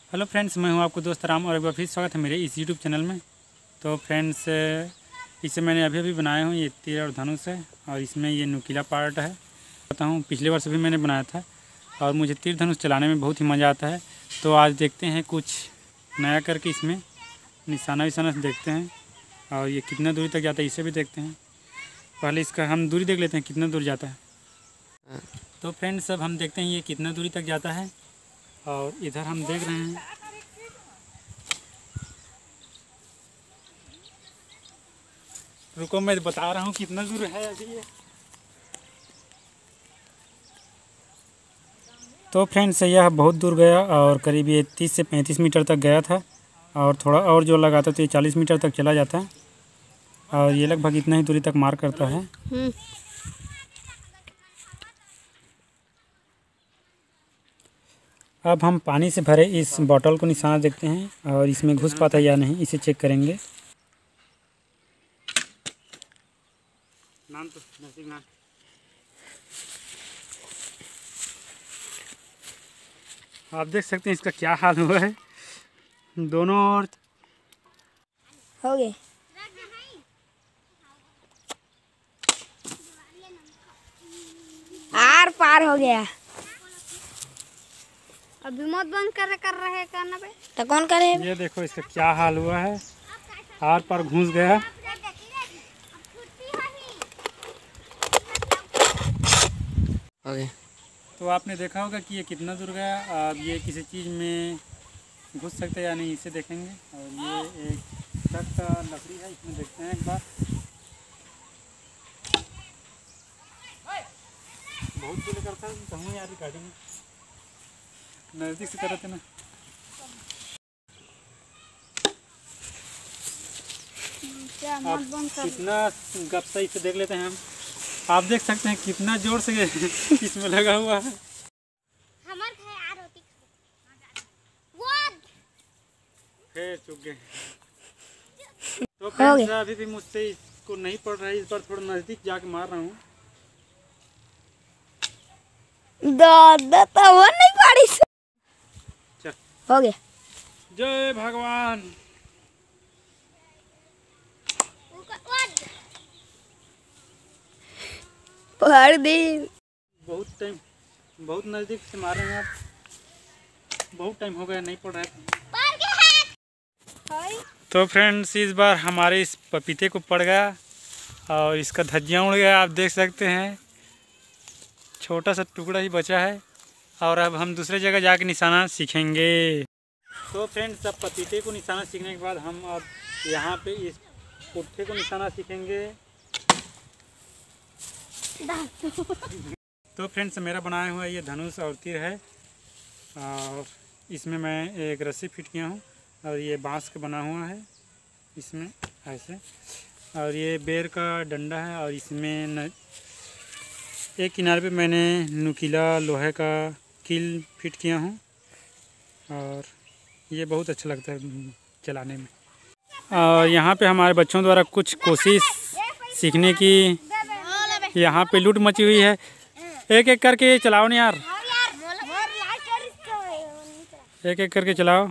Hello friends, मैं हूं आपको दोस्त राम और एक बार फिर स्वागत है मेरे इस यूट्यूब चैनल में। तो फ्रेंड्स, इसे मैंने अभी बनाया हूं। ये तीर और धनुष है और इसमें ये नुकीला पार्ट है। बताता हूँ, पिछले वर्ष भी मैंने बनाया था और मुझे तीर धनुष चलाने में बहुत ही मज़ा आता है। तो आज देखते हैं कुछ नया करके इसमें निशाना विशाना देखते हैं और ये कितना दूरी तक जाता है इसे भी देखते हैं। पहले इसका हम दूरी देख लेते हैं कितना दूर जाता है। तो फ्रेंड्स, अब हम देखते हैं ये कितना दूरी तक जाता है और इधर हम देख रहे हैं। रुको, मैं बता रहा हूँ कितना दूर है अभी ये। तो फ्रेंड्स, यह बहुत दूर गया और करीब ये 30 से 35 मीटर तक गया था और थोड़ा और जो लगाता तो ये 40 मीटर तक चला जाता है और ये लगभग इतना ही दूरी तक मार करता है। अब हम पानी से भरे इस बोतल को निशाना देखते हैं और इसमें घुस पाता है या नहीं इसे चेक करेंगे। नाम तो नाम। आप देख सकते हैं इसका क्या हाल हुआ है। दोनों ओर हो गए। आर पार हो गया। अभी मत बंद कर रहे करना पे तो कौन करे? ये देखो इसका क्या हाल हुआ है। आर पार घुस गया। ओके। तो आपने देखा होगा कि ये कितना दूर गया। अब ये किसी चीज़ में घुस सकता है या नहीं इसे देखेंगे। और ये एक ट्रक का लकड़ी है, इसमें देखते हैं एक बार। बहुत दूर करता है तो हम यार रिकॉर्डिंग नज़दीक से करते ना। अब कितना गप्पा इसे देख लेते हैं हम। आप देख सकते हैं कितना जोर से इसमें लगा हुआ है। फिर चुक गए। तो फ्रेंड्स, अभी भी मुझसे इसको नहीं पड़ रहा है। इस बार थोड़ा नज़दीक जाके मार रहा हूँ। दादा तो वो नहीं पाड़ी से। चल हो गया। जय भगवान। पहाड़ दी बहुत नज़दीक से मार रहे हैं आप। बहुत टाइम हो गया नहीं पड़ रहा है। तो फ्रेंड्स, इस बार हमारे इस पपीते को पड़ गया और इसका धज्जियाँ उड़ गया। आप देख सकते हैं छोटा सा टुकड़ा ही बचा है और अब हम दूसरे जगह जाके निशाना सीखेंगे। तो फ्रेंड्स, अब पपीते को निशाना सीखने के बाद हम अब यहाँ पे इस पुट्ठे को निशाना सीखेंगे। तो फ्रेंड्स, मेरा बनाया हुआ ये धनुष और तीर है और इसमें मैं एक रस्सी फिट किया हूँ और ये बांस का बना हुआ है इसमें ऐसे। और ये बेर का डंडा है और इसमें एक किनारे पे मैंने नुकीला लोहे का कील फिट किया हूँ और ये बहुत अच्छा लगता है चलाने में। और यहाँ पे हमारे बच्चों द्वारा कुछ कोशिश सीखने की यहाँ पे लूट मची हुई है। एक एक करके चलाओ ना यार, एक एक करके चलाओ।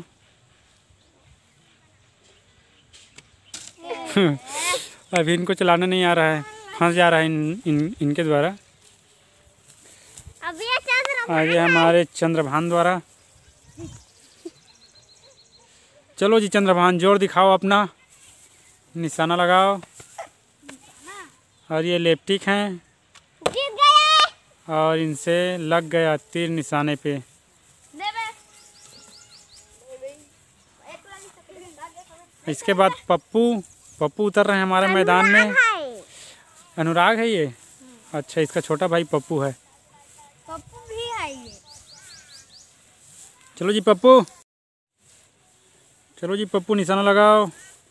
अभी इनको चलाना नहीं आ रहा है, फंस जा रहा है इनके द्वारा। आगे हमारे चंद्रभान द्वारा। चलो जी चंद्रभान, जोर दिखाओ अपना, निशाना लगाओ। और ये लेप्टिक हैं और इनसे लग गया तीर निशाने पे। इसके बाद पप्पू उतर रहे हैं हमारे मैदान में। अनुराग है ये? अच्छा, इसका छोटा भाई पप्पू है। पप्पू भी है ये। चलो जी पप्पू, चलो जी पप्पू, निशाना लगाओ।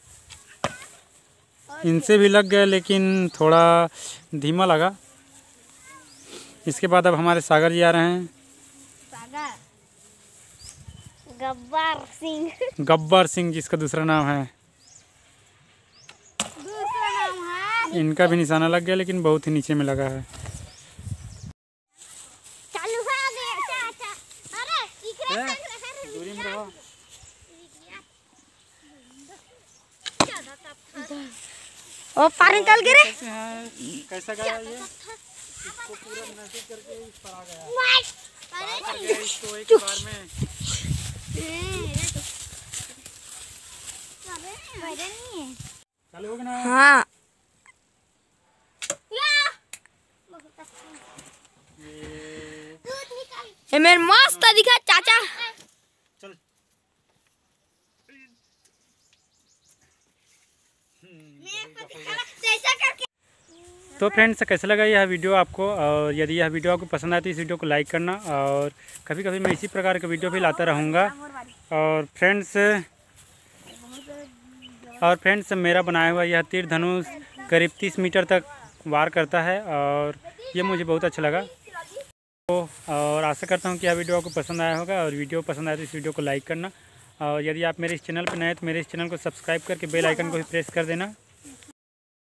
इनसे भी लग गए लेकिन थोड़ा धीमा लगा। इसके बाद अब हमारे सागर जी आ रहे हैं। सागर गब्बर सिंह। गब्बर सिंह जिसका दूसरा नाम है। दूसरा नाम है। इनका भी निशाना लग गया लेकिन बहुत ही नीचे में लगा है। चालू हो गया। अच्छा। अरे दूरी में रहो। और पानी निकल गिरे। कैसे हैं, कैसा गया ये? इसको पूरा मैसेज करके इस पर आ गया, पार कर गया इसको एक बार में। चालू हो गया ना? हाँ ये मेरे मस्त दिखा चाचा। चल तो फ्रेंड्स, कैसा लगा यह वीडियो आपको? और यदि यह वीडियो आपको पसंद आए तो इस वीडियो को लाइक करना। और कभी कभी मैं इसी प्रकार के वीडियो भी लाता रहूँगा। और फ्रेंड्स मेरा बनाया हुआ यह तीर धनुष करीब 30 मीटर तक वार करता है और ये मुझे बहुत अच्छा लगा। तो और आशा करता हूँ कि यह वीडियो आपको पसंद आया होगा। और वीडियो पसंद आया तो इस वीडियो को लाइक करना। और यदि आप मेरे इस चैनल पर नए हैं तो मेरे इस चैनल को सब्सक्राइब करके बेल आइकन को भी प्रेस कर देना।